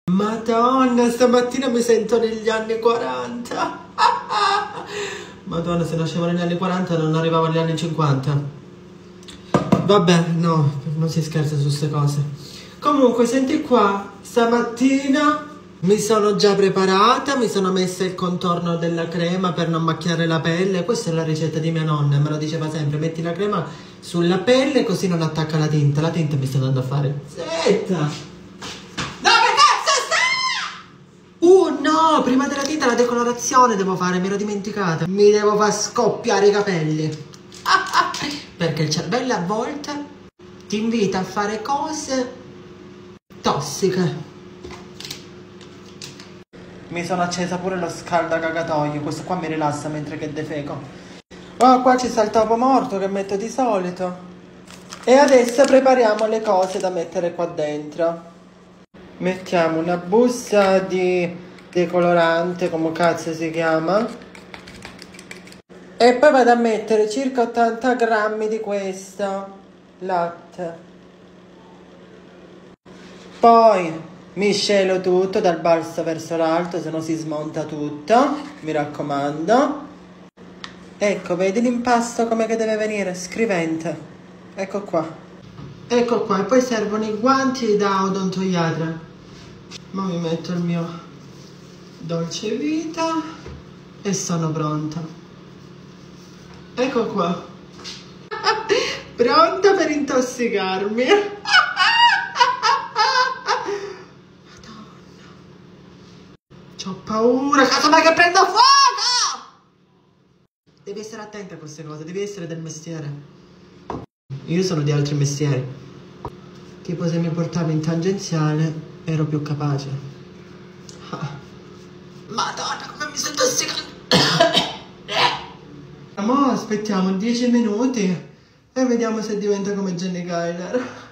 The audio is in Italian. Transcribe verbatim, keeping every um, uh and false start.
Madonna, stamattina mi sento negli anni quaranta. Madonna, se nascevo negli anni quaranta non arrivavo agli anni cinquanta. Vabbè, no, non si scherza su queste cose. Comunque, senti qua, stamattina mi sono già preparata, mi sono messa il contorno della crema per non macchiare la pelle. Questa è la ricetta di mia nonna, me lo diceva sempre, metti la crema sulla pelle così non attacca la tinta. La tinta mi sta andando a fare. Aspetta! Uh no, prima della tinta la decolorazione devo fare, mi ero dimenticata. Mi devo far scoppiare i capelli. Perché il cervello a volte ti invita a fare cose tossiche. Mi sono accesa pure lo scaldacagatoio, questo qua mi rilassa mentre che defeco. Oh, qua ci sta il topo morto che metto di solito. E adesso prepariamo le cose da mettere qua dentro. Mettiamo una busta di decolorante, come cazzo si chiama. E poi vado a mettere circa ottanta grammi di questo latte. Poi miscelo tutto dal basso verso l'alto, se no si smonta tutto, mi raccomando. Ecco, vedi l'impasto come che deve venire? Scrivente. Ecco qua. Ecco qua, e poi servono i guanti da odontoiatra. Ma mi metto il mio dolce vita e sono pronta. Ecco qua. Pronta per intossicarmi. Madonna. C'ho paura, casomai che prendo fuoco! Devi essere attenta a queste cose, devi essere del mestiere. Io sono di altri mestieri. Tipo se mi portavi in tangenziale ero più capace. Ah. Madonna, come mi sto intossicando. Ma aspettiamo dieci minuti e vediamo se diventa come Jenny Geiler.